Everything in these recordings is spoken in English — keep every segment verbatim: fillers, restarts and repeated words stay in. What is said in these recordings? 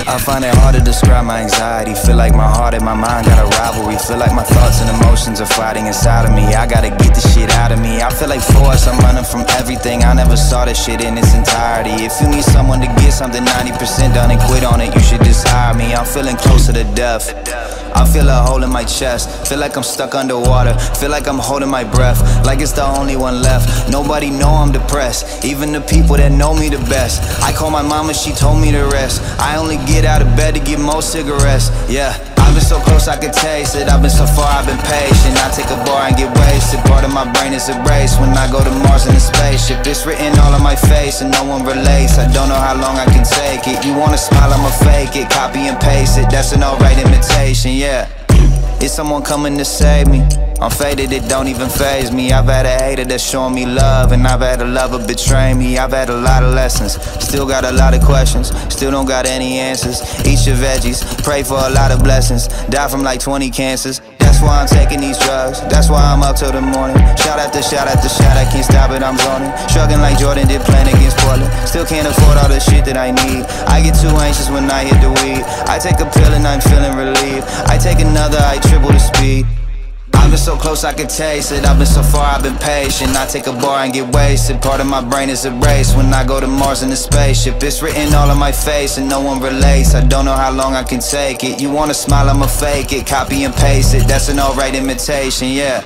I find it hard to describe my anxiety. Feel like my heart and my mind got a rivalry. Feel like my thoughts and emotions are fighting inside of me. I gotta get this shit out of me. I feel like Forrest, I'm running from everything. I never saw this shit in its entirety. If you need someone to get something ninety percent done and quit on it, you should just hire me. I'm feeling closer to death. I feel a hole in my chest. Feel like I'm stuck underwater. Feel like I'm holding my breath, like it's the only one left. Nobody know I'm depressed, even the people that know me the best. I call my mama, she told me to rest. I only get out of bed to get more cigarettes. Yeah, I've been so close I could taste it. I've been so far, I've been patient. I take a bar and get wasted. Part of my brain is erased when I go to Mars in a spaceship. It's written all on my face and no one relates. I don't know how long I can take it. You wanna smile, I'ma fake it. Copy and paste it, that's an alright imitation, yeah. Is someone coming to save me? I'm faded, it don't even faze me. I've had a hater that's showing me love, and I've had a lover betray me. I've had a lot of lessons, still got a lot of questions, still don't got any answers. Eat your veggies, pray for a lot of blessings. Die from like twenty cancers. That's why I'm taking these drugs, that's why I'm up till the morning. Shot after shot after shot, I can't stop it, I'm zoning. Shrugging like Jordan did playing against Portland. Still can't afford all the shit that I need. I get too anxious when I hit the weed. I take a pill and I'm feeling relieved. I take another, I triple the speed. I've been so close I could taste it. I've been so far, I've been patient. I take a bar and get wasted. Part of my brain is erased when I go to Mars in a spaceship. It's written all on my face and no one relates. I don't know how long I can take it. You wanna smile, I'ma fake it. Copy and paste it, that's an alright imitation, yeah.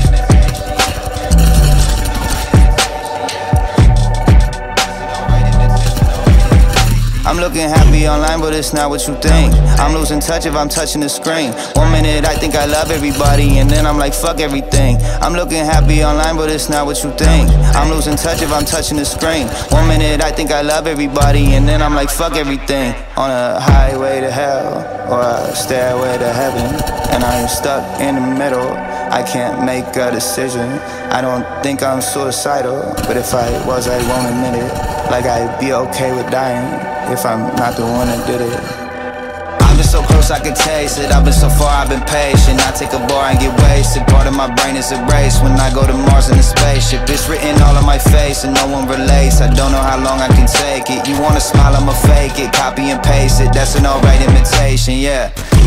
I'm looking happy online, but it's not what you think. I'm losing touch if I'm touching the screen. One minute I think I love everybody, and then I'm like, fuck everything. I'm looking happy online, but it's not what you think. I'm losing touch if I'm touching the screen. One minute I think I love everybody, and then I'm like, fuck everything. On a highway to hell, or a stairway to heaven, and I'm stuck in the middle. I can't make a decision. I don't think I'm suicidal, but if I was, I won't admit it. Like I'd be okay with dying if I'm not the one that did it. I've been so close I could taste it. I've been so far, I've been patient. I take a bar and get wasted. Part of my brain is erased when I go to Mars in a spaceship. It's written all on my face and no one relates. I don't know how long I can take it. You wanna smile, I'ma fake it. Copy and paste it, that's an alright imitation, yeah.